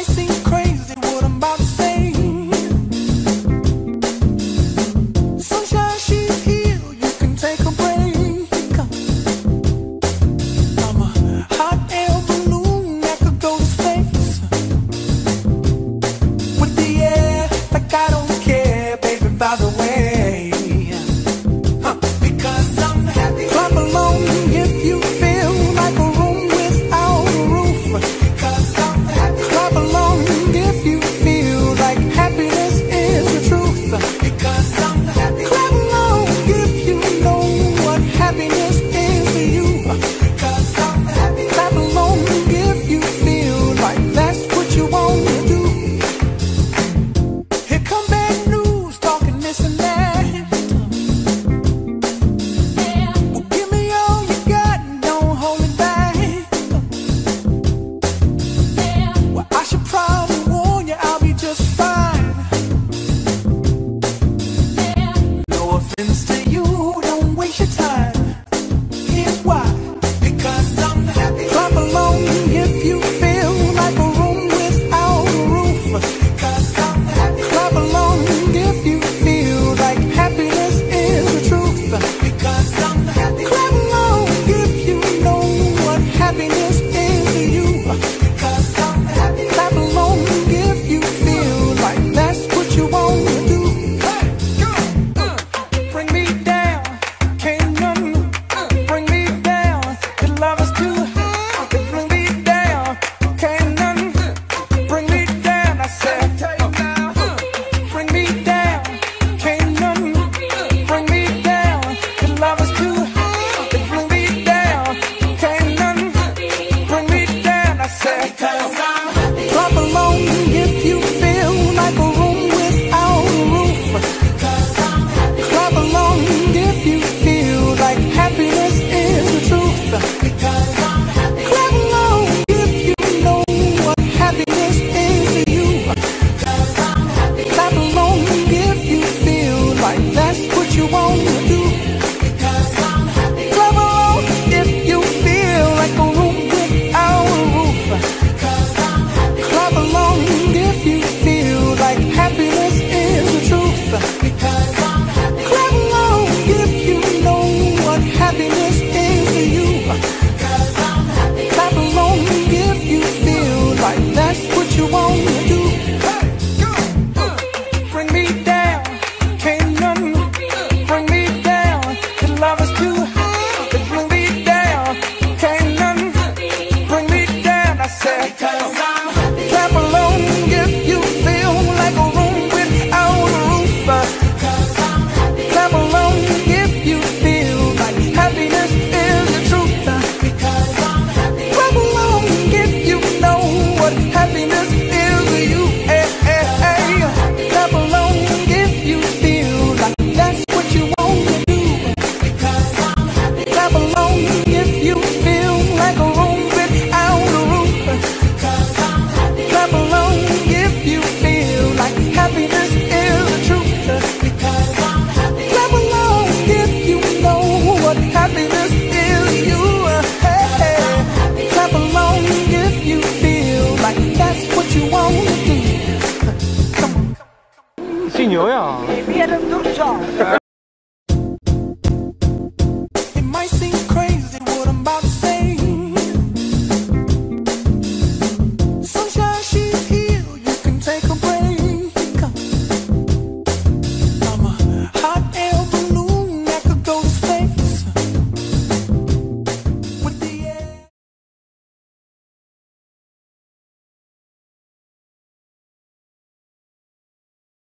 might seem crazy what I'm about to say. Sunshine, she's here, you can take a break. I'm a hot air balloon that could go to space. With the air, like I don't care, baby, by the way. Because I'm happy. Clap along if you feel like a room without a roof. Because I'm happy. Clap along if you feel like happiness is the truth. Because I'm happy. Clap along if you know what happiness is to you. Because I'm happy. Clap along if you feel like that's what you want to do. Here come bad news, talking this and that. Well, give me all you got and don't hold it back. Well, I should probably warn you, I'll be just fine. No offense to you, don't waste your time.